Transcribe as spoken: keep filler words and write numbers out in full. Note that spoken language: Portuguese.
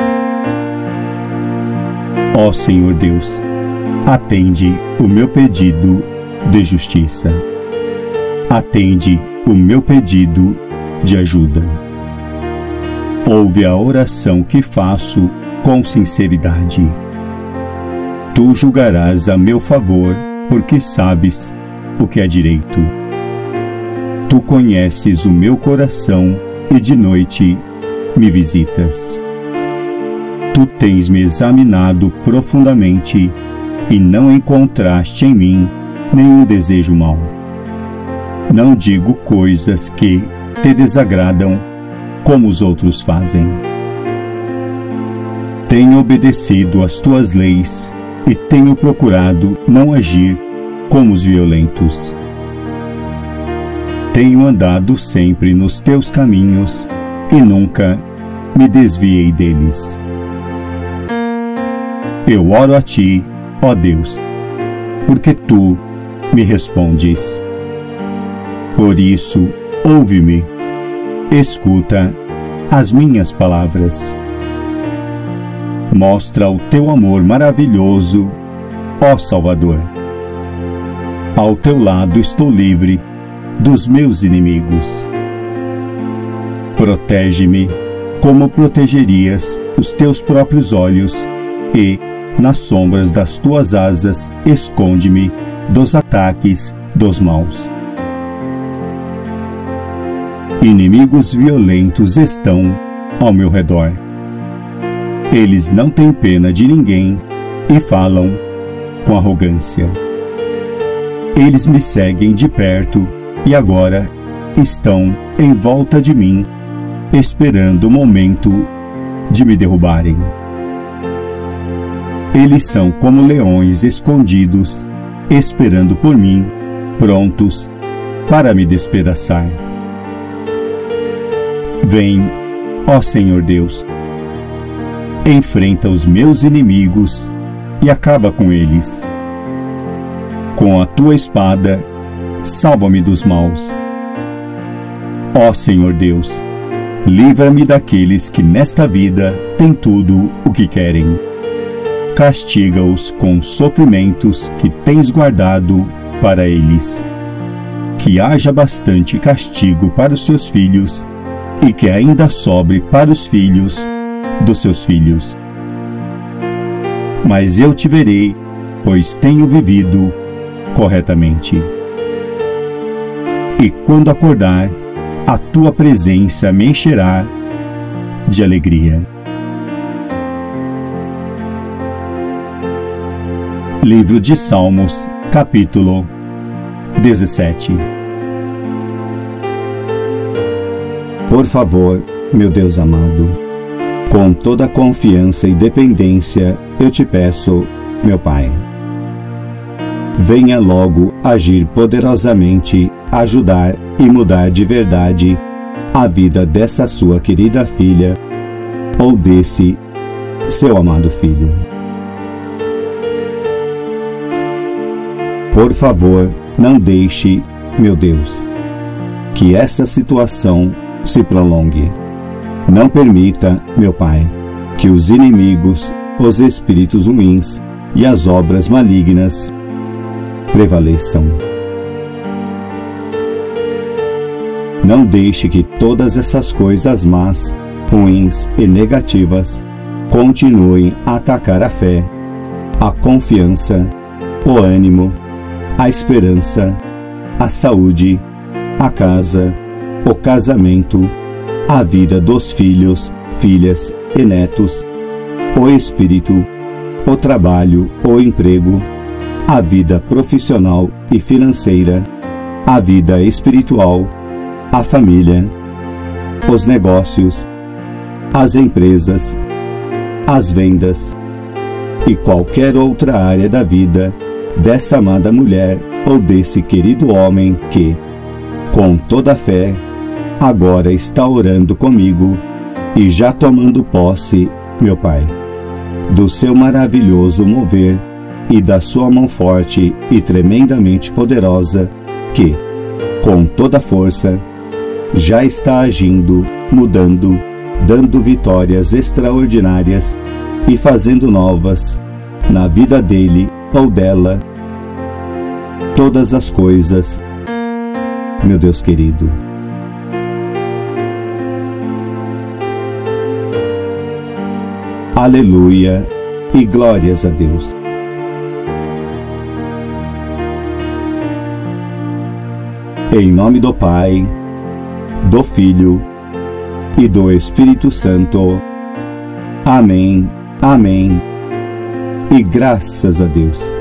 Ó Senhor Deus, atende o meu pedido de justiça. Atende o meu pedido de ajuda. Ouve a oração que faço com sinceridade. Tu julgarás a meu favor, porque sabes o que é direito. Tu conheces o meu coração e de noite me visitas. Tu tens me examinado profundamente e não encontraste em mim nenhum desejo mau. Não digo coisas que te desagradam como os outros fazem. Tenho obedecido às tuas leis e tenho procurado não agir como os violentos. Tenho andado sempre nos teus caminhos e nunca me desviei deles. Eu oro a ti, ó Deus, porque tu me respondes. Por isso, ouve-me, escuta as minhas palavras. Mostra o teu amor maravilhoso, ó Salvador. Ao teu lado estou livre dos meus inimigos. Protege-me como protegerias os teus próprios olhos e, nas sombras das tuas asas, esconde-me dos ataques dos maus. Inimigos violentos estão ao meu redor. Eles não têm pena de ninguém e falam com arrogância. Eles me seguem de perto e agora estão em volta de mim, esperando o momento de me derrubarem. Eles são como leões escondidos, esperando por mim, prontos para me despedaçar. Vem, ó Senhor Deus, enfrenta os meus inimigos e acaba com eles. Com a tua espada, salva-me dos maus. Ó Senhor Deus, livra-me daqueles que nesta vida têm tudo o que querem. Castiga-os com sofrimentos que tens guardado para eles. Que haja bastante castigo para os seus filhos e que ainda sobre para os filhos dos seus filhos. Mas eu te verei, pois tenho vivido corretamente. E quando acordar, a tua presença me encherá de alegria. Livro de Salmos, capítulo dezessete. Por favor, meu Deus amado, com toda confiança e dependência, eu te peço, meu Pai. Venha logo agir poderosamente, ajudar e mudar de verdade a vida dessa sua querida filha ou desse seu amado filho. Por favor, não deixe, meu Deus, que essa situação se prolongue. Não permita, meu Pai, que os inimigos, os espíritos ruins e as obras malignas prevaleçam. Não deixe que todas essas coisas más, ruins e negativas continuem a atacar a fé, a confiança, o ânimo, a esperança, a saúde, a casa, o casamento, a vida dos filhos, filhas e netos, o espírito, o trabalho, o emprego, a vida profissional e financeira, a vida espiritual, a família, os negócios, as empresas, as vendas e qualquer outra área da vida dessa amada mulher ou desse querido homem que, com toda a fé, agora está orando comigo e já tomando posse, meu Pai, do seu maravilhoso mover e da sua mão forte e tremendamente poderosa que, com toda a força, já está agindo, mudando dando vitórias extraordinárias e fazendo novas, na vida dele ou dela, todas as coisas, meu Deus querido. Aleluia e glórias a Deus. Em nome do Pai, do Filho e do Espírito Santo. Amém, amém e graças a Deus.